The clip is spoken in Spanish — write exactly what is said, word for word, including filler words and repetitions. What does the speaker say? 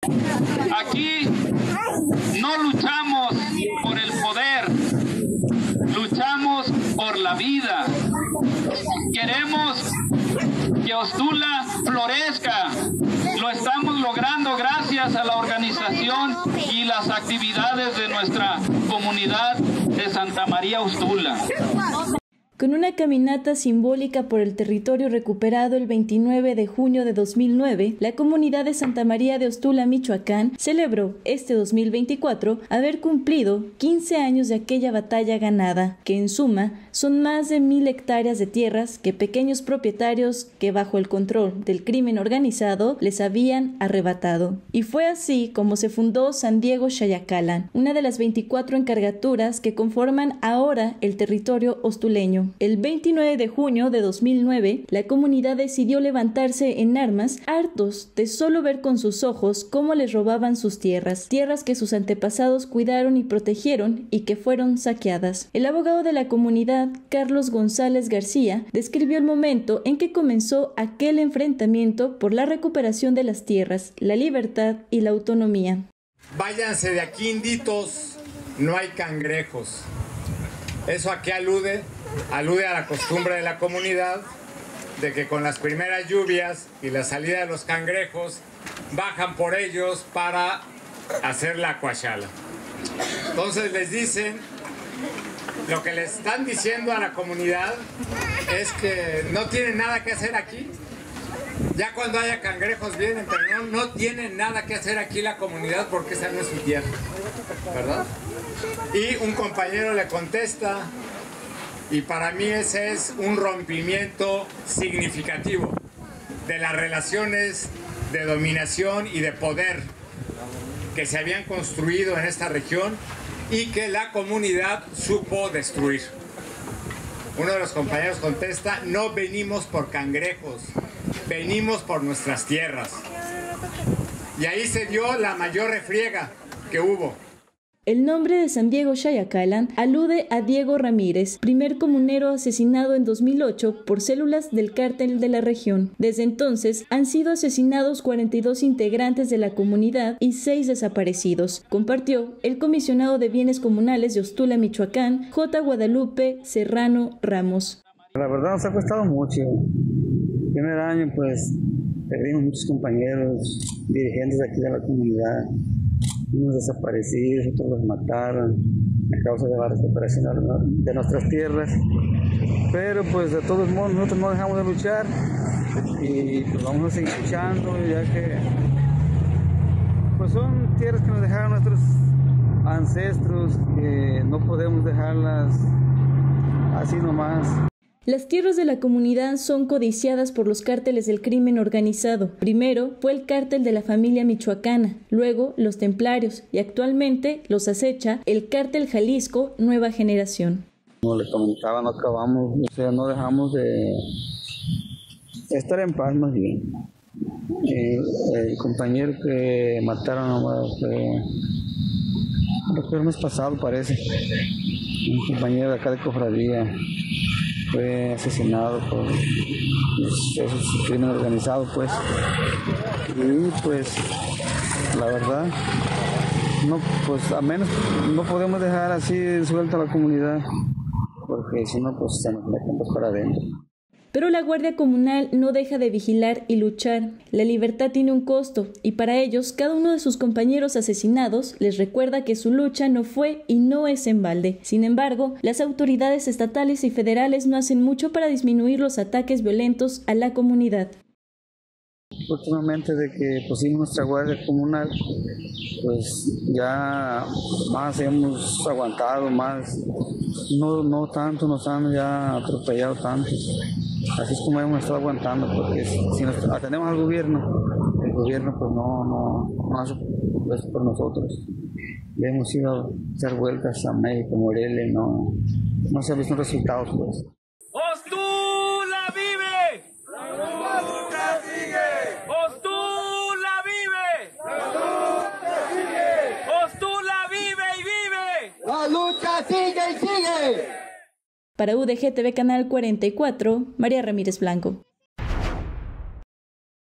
Aquí no luchamos por el poder, luchamos por la vida. Queremos que Ostula florezca. Lo estamos logrando gracias a la organización y las actividades de nuestra comunidad de Santa María Ostula. Con una caminata simbólica por el territorio recuperado el veintinueve de junio de dos mil nueve, la comunidad de Santa María de Ostula, Michoacán, celebró este dos mil veinticuatro haber cumplido quince años de aquella batalla ganada, que en suma son más de mil hectáreas de tierras que pequeños propietarios que bajo el control del crimen organizado les habían arrebatado. Y fue así como se fundó San Diego Xayacalán, una de las veinticuatro encargaturas que conforman ahora el territorio ostuleño. El veintinueve de junio de dos mil nueve, la comunidad decidió levantarse en armas, hartos de solo ver con sus ojos cómo les robaban sus tierras, tierras que sus antepasados cuidaron y protegieron y que fueron saqueadas. El abogado de la comunidad, Carlos González García, describió el momento en que comenzó aquel enfrentamiento por la recuperación de las tierras, la libertad y la autonomía. Váyanse de aquí, inditos, no hay cangrejos. ¿Eso a qué alude? Alude a la costumbre de la comunidad de que con las primeras lluvias y la salida de los cangrejos bajan por ellos para hacer la cuachala. Entonces les dicen, lo que les están diciendo a la comunidad es que no tienen nada que hacer aquí. Ya cuando haya cangrejos vienen, pero no, no tienen nada que hacer aquí la comunidad porque esa no es su tierra, ¿verdad? Y un compañero le contesta, y para mí ese es un rompimiento significativo de las relaciones de dominación y de poder que se habían construido en esta región y que la comunidad supo destruir. Uno de los compañeros contesta, no venimos por cangrejos, venimos por nuestras tierras. Y ahí se dio la mayor refriega que hubo. El nombre de San Diego Xayacalán alude a Diego Ramírez, primer comunero asesinado en dos mil ocho por células del cártel de la región. Desde entonces han sido asesinados cuarenta y dos integrantes de la comunidad y seis desaparecidos, compartió el comisionado de Bienes Comunales de Ostula, Michoacán, J. Guadalupe Serrano Ramos. La verdad nos ha costado mucho. El primer año pues perdimos muchos compañeros, dirigentes de aquí de la comunidad. Unos desaparecidos, otros los mataron a causa de la recuperación de nuestras tierras, pero pues de todos modos nosotros no dejamos de luchar y pues vamos a seguir luchando, ya que pues son tierras que nos dejaron nuestros ancestros, que no podemos dejarlas así nomás. Las tierras de la comunidad son codiciadas por los cárteles del crimen organizado. Primero fue el cártel de la familia michoacana, luego los templarios y actualmente los acecha el cártel Jalisco Nueva Generación. Como le comentaba, no acabamos, o sea, no dejamos de estar en paz más bien. Eh, el compañero que mataron fue el mes pasado, parece, un compañero de acá de Cofradía. Fue asesinado por esos crimen organizado, pues. Y pues, la verdad, no, pues a menos no podemos dejar así suelta a la comunidad, porque si no, pues se nos metemos para adentro. Pero la Guardia Comunal no deja de vigilar y luchar. La libertad tiene un costo y para ellos cada uno de sus compañeros asesinados les recuerda que su lucha no fue y no es en balde. Sin embargo, las autoridades estatales y federales no hacen mucho para disminuir los ataques violentos a la comunidad. Últimamente de que pusimos nuestra Guardia Comunal, pues ya más hemos aguantado, más no, no tanto nos han ya atropellado tanto. Así es como hemos estado aguantando, porque si nos atendemos al gobierno, el gobierno pues no, no, no hace esto por nosotros. Le hemos ido a hacer vueltas a México, Morelia, no, no se han visto resultados pues. ¡Ostula vive! ¡La lucha sigue! ¡Ostula vive! ¡La lucha sigue! ¡Ostula vive y vive! ¡La lucha sigue y sigue! Para U D G T V Canal cuarenta y cuatro, María Ramírez Blanco.